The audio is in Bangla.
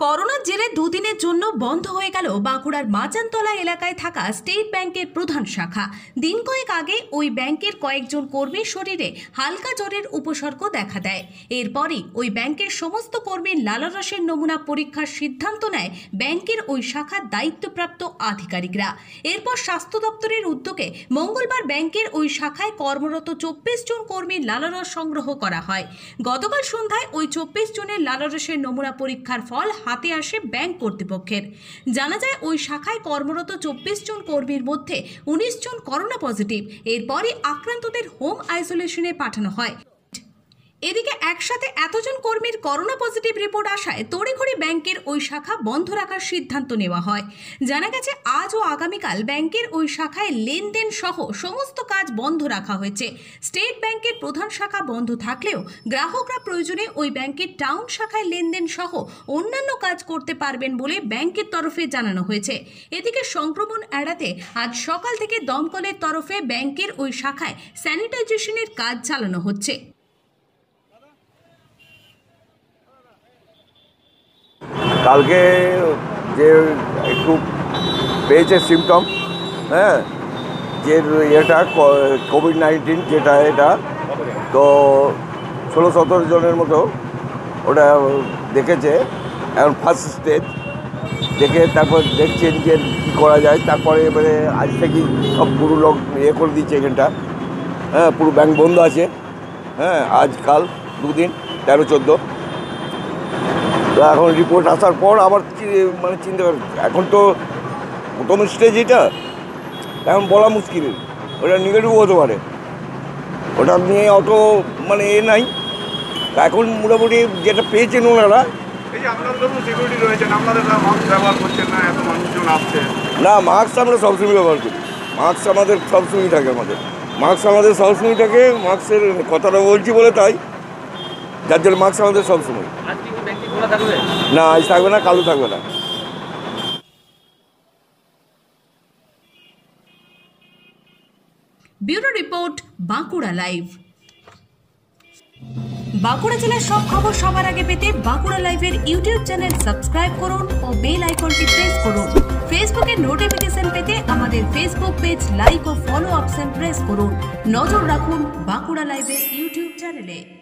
করোনার জেরে দুদিনের জন্য বন্ধ হয়ে গেল বাঁকুড়ার মাচানতলা এলাকায় থাকা স্টেট ব্যাংকের প্রধান শাখা। দিন কয়েক আগে ওই ব্যাংকের কয়েকজন কর্মীর শরীরে হালকা জ্বরের উপসর্গ দেখা দেয়। এরপরই ওই ব্যাংকের সমস্ত কর্মীর লালারসের নমুনা পরীক্ষার সিদ্ধান্ত নেয় ব্যাংকের ওই শাখার দায়িত্বপ্রাপ্ত আধিকারিকরা। এরপর স্বাস্থ্য দপ্তরের উদ্যোগে মঙ্গলবার ব্যাংকের ওই শাখায় কর্মরত 24 জন কর্মীর লালারস সংগ্রহ করা হয়। গতকাল সন্ধ্যায় ওই 24 জনের লালারসের নমুনা পরীক্ষার ফল হাতে আসে ব্যাংক কর্তৃপক্ষের। জানা যায় ওই শাখায় কর্মরত 24 জন কর্মীর মধ্যে 19 জন করোনা পজিটিভ। এরপরই আক্রান্তদের হোম আইসোলেশনে পাঠানো হয়। এদিকে একসাথে এতজন কর্মীর করোনা পজিটিভ রিপোর্ট আসায় তড়িঘড়ি ব্যাংকের ওই শাখা বন্ধ রাখার সিদ্ধান্ত নেওয়া হয়। জানা গেছে আজ ও আগামীকাল ব্যাংকের ওই শাখায় লেনদেন সহ সমস্ত কাজ বন্ধ রাখা হয়েছে। স্টেট ব্যাংকের প্রধান শাখা বন্ধ থাকলেও গ্রাহকরা প্রয়োজনে ওই ব্যাংকের টাউন শাখায় লেনদেন সহ অন্যান্য কাজ করতে পারবেন বলে ব্যাংকের তরফে জানানো হয়েছে। এদিকে সংক্রমণ এড়াতে আজ সকাল থেকে দমকলের তরফে ব্যাংকের ওই শাখায় স্যানিটাইজেশনের কাজ চালানো হচ্ছে। কালকে যে একটু পেয়েছে সিমটম, হ্যাঁ, যে এটা কোভিড-19 যেটা এটা তো 16-17 জনের মতো ওটা দেখেছে। এখন ফার্স্ট স্টেজ দেখে তারপর দেখছেন যে কী করা যায়। তারপরে এবারে আজ থেকেই সব পুরো লোক করে দিচ্ছে এখানটা, হ্যাঁ, পুরো ব্যাংক বন্ধ আছে, হ্যাঁ, আজ কাল দুদিন 13-14। তো এখন রিপোর্ট আসার পর আবার মানে চিন্তা কর, এখন তো প্রথম স্টেজ এটা, এখন বলা মুশকিল, ওটা নেগেটিভ হতে পারে, ওটা নিয়ে অত মানে নাই। এখন মোটামুটি যেটা পেয়েছেন ওনারা, না মাস্ক আমরা সবসময় ব্যবহার করি, মাস্ক আমাদের সবসময় থাকে, মাস্কের কথাটা বলছি বলে তাই, যার জন্য মাস্ক আমাদের সবসময়। না আজ থাকবে না, কালও থাকবে না। Bureau report, Bankura live. Bankura জেলার সব খবর সবার আগে পেতে বাঁকুড়া লাইভের ইউটিউব চ্যানেল সাবস্ক্রাইব করুন ও বেল আইকনটি প্রেস করুন। ফেসবুকে নোটিফিকেশন পেতে আমাদের ফেসবুক পেজ লাইক ও ফলো অপশন প্রেস করুন। নজর রাখুন বাঁকুড়া লাইভের ইউটিউব চ্যানেলে।